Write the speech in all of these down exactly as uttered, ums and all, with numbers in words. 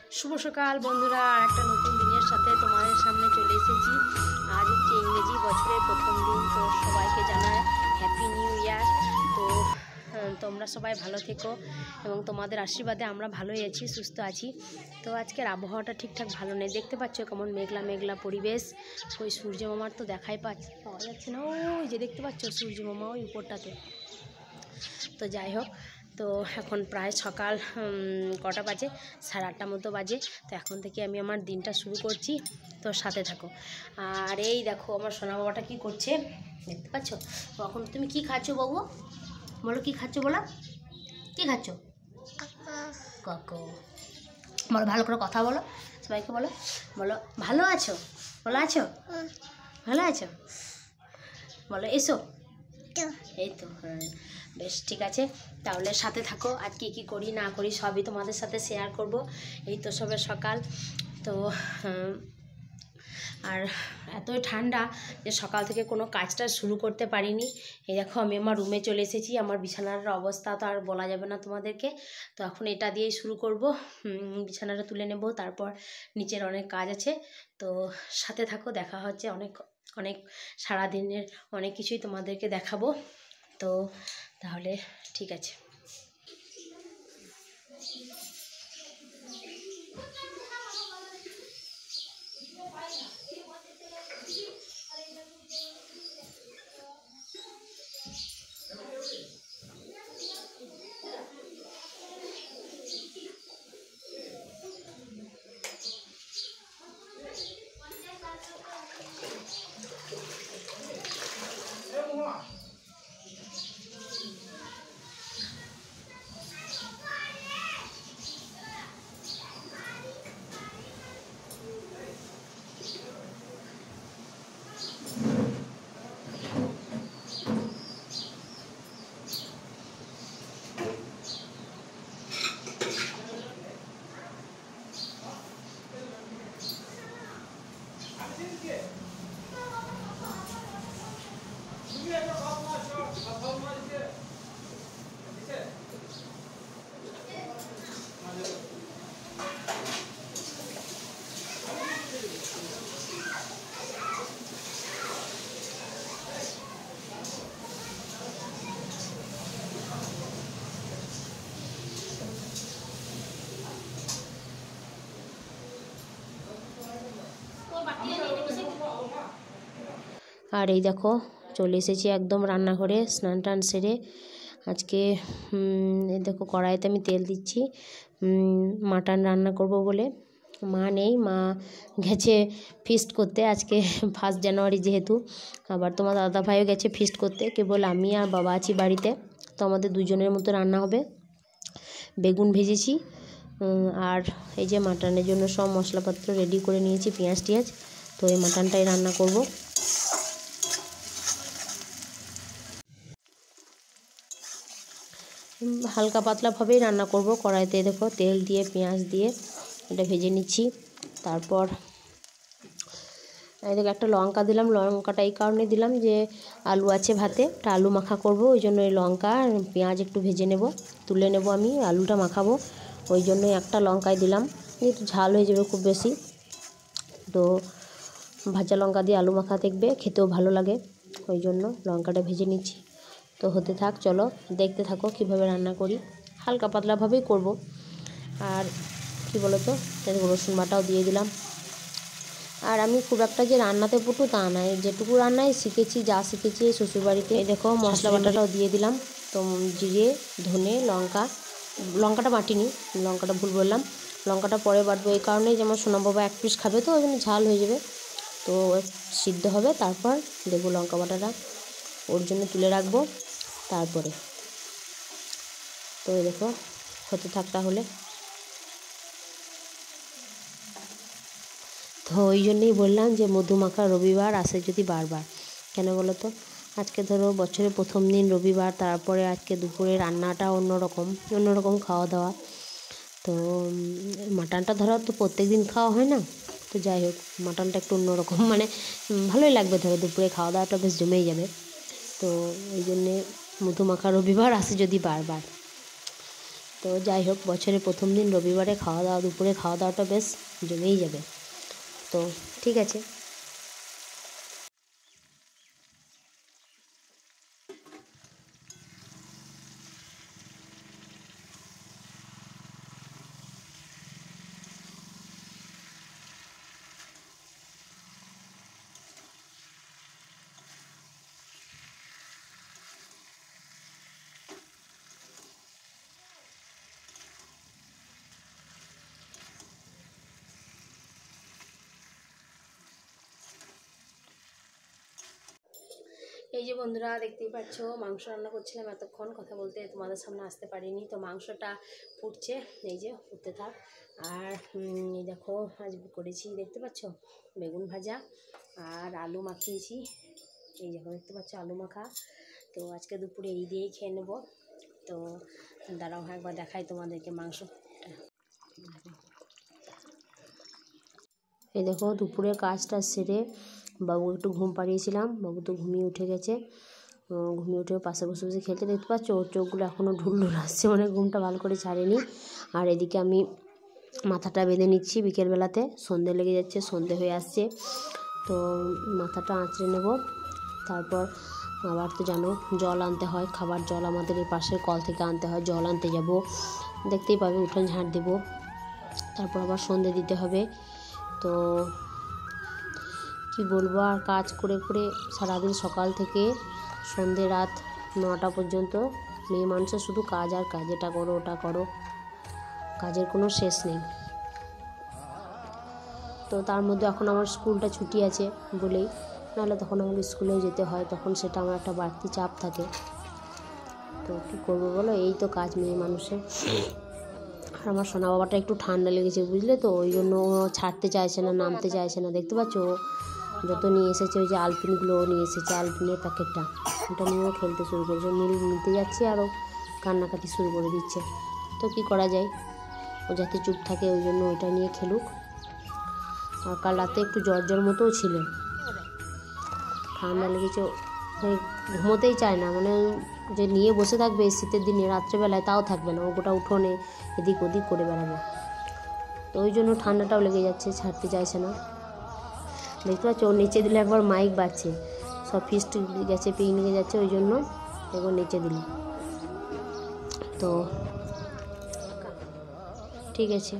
শুভ সকাল বন্ধুরা, একটা নতুন দিনের সাথে তোমাদের সামনে চলে এসেছি। আজ হচ্ছে ইংরেজি বছরের প্রথম দিন, তো সবাইকে জানাই হ্যাপি নিউ ইয়ার। তো তোমরা সবাই ভালো থেকো এবং তোমাদের আশীর্বাদে আমরা ভালোই আছি, সুস্থ আছি। তো আজকের আবহাওয়াটা ঠিকঠাক ভালো নেই, দেখতে পাচ্ছ কেমন মেঘলা মেঘলা পরিবেশ। ওই সূর্য মামার তো দেখাই পাচ্ছে পাওয়া যাচ্ছে না, ওই যে দেখতে পাচ্ছ সূর্য মামা ওই উপরটাতে। তো যাই হোক, তো এখন প্রায় সকাল কটা বাজে, সাড়ে আটটা মতো বাজে। তো এখন থেকে আমি আমার দিনটা শুরু করছি, তো সাথে থাকো। আর এই দেখো আমার সোনা বাবাটা কী করছে দেখতে পাচ্ছ। তো এখন তুমি কি খাচ্ছো বাবু, বলো কি খাচ্ছো, বলো কি খাচ্ছো। কাকু বলো, ভালো করে কথা বলো, সবাইকে বলো, বলো ভালো আছো, ভালো আছো, ভালো আছো, বলো এসো। এই তো হ্যাঁ, বেশ ঠিক আছে। তাহলে সাথে থাকো, আজ কী কী করি না করি সবই তোমাদের সাথে শেয়ার করব। এই তো সবে সকাল, তো আর এতই ঠান্ডা যে সকাল থেকে কোনো কাজটা শুরু করতে পারিনি। এই দেখো আমি আমার রুমে চলে এসেছি, আমার বিছানার অবস্থা তো আর বলা যাবে না তোমাদেরকে। তো এখন এটা দিয়েই শুরু করব, বিছানাটা তুলে নেব, তারপর নিচের অনেক কাজ আছে। তো সাথে থাকো, দেখা হচ্ছে অনেক অনেক সারাদিনের অনেক কিছুই তোমাদেরকে দেখাবো। তো তাহলে ঠিক আছে। আর এই দেখো চলে এসেছি একদম রান্নাঘরে, স্নান টান সেরে। আজকে এই দেখো কড়াইতে আমি তেল দিচ্ছি, মাটন রান্না করব বলে। মা নেই, মা গেছে ফিস্ট করতে, আজকে ফার্স্ট জানুয়ারি যেহেতু। আবার তোমার দাদা ভাইও গেছে ফিস্ট করতে, কেবল আমি আর বাবা আছি বাড়িতে। তো আমাদের দুজনের মতো রান্না হবে। বেগুন ভেজেছি, আর এই যে মাটনের জন্য সব মশলাপত্র রেডি করে নিয়েছি, পেঁয়াজ টিয়াজ। তো এই মাটনটাই রান্না করব। হালকা পাতলাভাবেই রান্না করব। কড়াইতে দেখো তেল দিয়ে পেঁয়াজ দিয়ে এটা ভেজে নিচ্ছি। তারপর এই দেখো একটা লঙ্কা দিলাম, লঙ্কাটা এই কারণে দিলাম যে আলু আছে ভাতে, একটা আলু মাখা করব, ওই জন্য এই লঙ্কা পেঁয়াজ একটু ভেজে নেব, তুলে নেব, আমি আলুটা মাখাবো, ওই জন্যই একটা লঙ্কায় দিলাম, যেহেতু ঝাল হয়ে যাবে খুব বেশি। তো ভাজা লঙ্কা দিয়ে আলু মাখা দেখবে খেতেও ভালো লাগে, ওই জন্য লঙ্কাটা ভেজে নিচ্ছি। তো হতে থাক, চলো দেখতে থাকো কিভাবে রান্না করি। হালকা পাতলাভাবেই করব। আর কি বলো তো, রসুন বাটাও দিয়ে দিলাম। আর আমি খুব একটা যে রান্নাতে পটু তা নয়, যেটুকু রান্নায় শিখেছি, যা শিখেছি শ্বশুরবাড়িতে। দেখো মশলা বাটাটাও দিয়ে দিলাম। তো জিরে, ধনে, লঙ্কা, লঙ্কাটা বাটিনি, লঙ্কাটা ভুল বললাম, লঙ্কাটা পরে বাটবো এই কারণেই যে আমার সোনা বাবা এক পিস খাবে, তো ওই জন্য ঝাল হয়ে যাবে, তো সিদ্ধ হবে, তারপর দেবো লঙ্কা বাটাটা, ওর জন্য তুলে রাখবো তারপরে। তো দেখো হতে থাক তাহলে। তো ওই জন্যই বললাম যে মধুমাখা রবিবার আসে যদি বারবার, কেন বলো তো, আজকে ধরো বছরের প্রথম দিন রবিবার, তারপরে আজকে দুপুরে রান্নাটা অন্যরকম অন্যরকম খাওয়া দাওয়া। তো মাটনটা ধরো তো প্রত্যেক দিন খাওয়া হয় না, তো যাই হোক মাটনটা একটু অন্যরকম, মানে ভালোই লাগবে, ধরো দুপুরে খাওয়া দাওয়াটা বেশ জমেই যাবে। তো ওই জন্যে মধুমাখা রবিবার আসে যদি বারবার। তো যাই হোক, বছরের প্রথম দিন রবিবারে খাওয়া দাওয়া, দুপুরে খাওয়া দাওয়াটা বেশ জমেই যাবে। তো ঠিক আছে। এই যে বন্ধুরা দেখতেই পাচ্ছ, মাংস রান্না করছিলাম এতক্ষণ, কথা বলতে তোমাদের সামনে আসতে পারিনি। তো মাংসটা ফুটছে, এই যে ফুটতে থাক। আর এই দেখো আজ করেছি, দেখতে পাচ্ছ বেগুন ভাজা আর আলু মাখিয়েছি। এই দেখো দেখতে পাচ্ছ আলু মাখা। তো আজকে দুপুরে এই দিয়েই খেয়ে নেব। তো দাঁড়াও একবার দেখাই তোমাদেরকে মাংসটা। এই দেখো দুপুরে কাজটা সেরে বাবু একটু ঘুম পাড়িয়েছিলাম, বাবু তো ঘুমিয়ে উঠে গেছে। ঘুমিয়ে উঠে পাশে বসে বসে খেলতে, দেখতে পাচ্ছ ওর চোখগুলো এখনও ঢুল ঢুল আসছে, মানে ঘুমটা ভালো করে ছাড়েনি। আর এদিকে আমি মাথাটা বেঁধে নিচ্ছি, বিকেলবেলাতে সন্ধে লেগে যাচ্ছে, সন্ধে হয়ে আসছে। তো মাথাটা আঁচড়ে নেব। তারপর আবার তো জানো জল আনতে হয়, খাবার জল আমাদের এই পাশের কল থেকে আনতে হয়, জল আনতে যাব। দেখতেই পাবে উঠোন ঝাঁট দেবো, তারপর আবার সন্ধে দিতে হবে। তো কি বলবো, আর কাজ করে করে সারাদিন সকাল থেকে সন্ধে রাত নটা পর্যন্ত মেয়ে মানুষের শুধু কাজ আর কাজ, এটা করো ওটা করো, কাজের কোনো শেষ নেই। তো তার মধ্যে এখন আমার স্কুলটা ছুটি আছে বলেই, নাহলে তখন আমাকে স্কুলেও যেতে হয়, তখন সেটা আমার একটা বাড়তি চাপ থাকে। তো কী করবো বলো, এই তো কাজ মেয়ে মানুষের। আর আমার সোনা বাবাটা একটু ঠান্ডা লেগেছে বুঝলে, তো ওই জন্য ছাড়তে চাইছে না, নামতে চাইছে না। দেখতে পাচ্ছ যত নিয়ে এসেছে, ওই যে আলপিনগুলো নিয়ে এসেছে, আলপিনের প্যাকেটটা, ওটা নিয়েও খেলতে শুরু করেছে। নীল নিতে যাচ্ছি আরও কান্নাকাটি শুরু করে দিচ্ছে। তো কি করা যায়, ও যাতে চুপ থাকে ওই জন্য ওইটা নিয়ে খেলুক। আর কাল রাতে একটু জ্বর জ্বর মতোও ছিল, ঠান্ডা লেগেছে, ঘুমোতেই চায় না, মানে যে নিয়ে বসে থাকবে শীতের দিনে রাত্রেবেলায় তাও থাকবে না, ও গোটা উঠোনে এদিক ওদিক করে বেড়াবে। তো ওই জন্য ঠান্ডাটাও লেগে যাচ্ছে, ছাড়তে চাইছে না। দেখতে পাচ্ছ ওর নিচে দিলে একবার মাইক বাজছে, সব ফিস্ট গেছে, পিকনিকে যাচ্ছে, ওই জন্য একবার নিচে দিল। তো ঠিক আছে।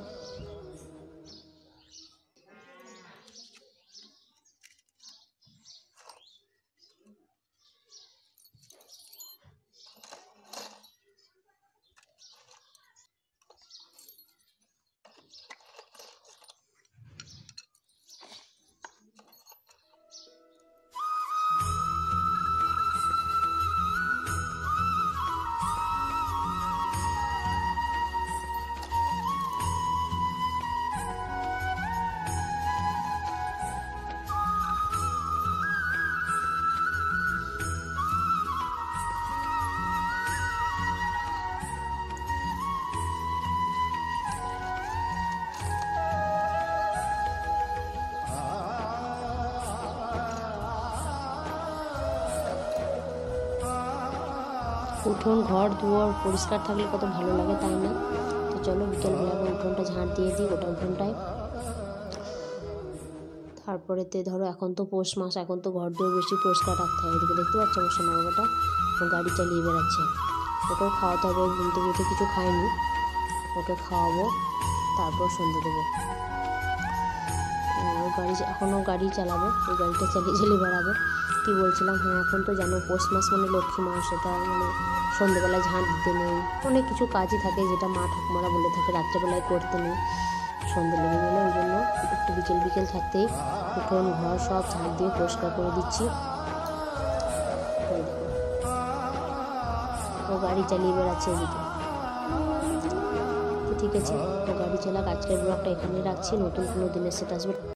উঠোন ঘর দুয়ার পরিষ্কার থাকলে কত ভালো লাগে, তাই না? তো চলো বিকেলবেলা উঠোনটা ঝাঁট দিয়ে দিই, গোটা উঠোনটায়। তারপরেতে ধরো এখন তো পৌষ মাস, এখন তো ঘর দুয়ার বেশি পরিষ্কার রাখতে হয়। এদিকে দেখতে পাচ্ছ আমার সোনা বাবাটা ও গাড়ি চালিয়ে বেড়াচ্ছে, ওকেও খাওয়াতে হবে। ঘুম থেকে উঠে কিছু খাইনি, ওকে খাওয়াবো, তারপর সন্ধ্যে দেবো। ও গাড়ি এখনও গাড়ি চালাবে, ওই গাড়িটা চালিয়ে চালিয়ে বেড়াবে। কী বলছিলাম, হ্যাঁ এখন তো জানো পৌষ মাস মানে লক্ষ্মী মাস, সেটা মানে সন্ধ্যেবেলায় ঝাঁট দিতে নেই, অনেক কিছু কাজই থাকে যেটা মা ঠাকুমারা বলে থাকে রাত্রেবেলায় করতে নেই, সন্ধ্যে লেগে গেলে। ওই জন্য একটু বিকেল বিকেল থাকতেই উঠোন ঘর সব ঝাঁট দিয়ে পরিষ্কার করে দিচ্ছি। ও গাড়ি চালিয়ে বেড়াচ্ছে এদিকে। ঠিক আছে, ও গাড়ি চালাক। আজকের ব্লগটা এখানে রাখছি, নতুন কোনো দিনের সেটা আসবে।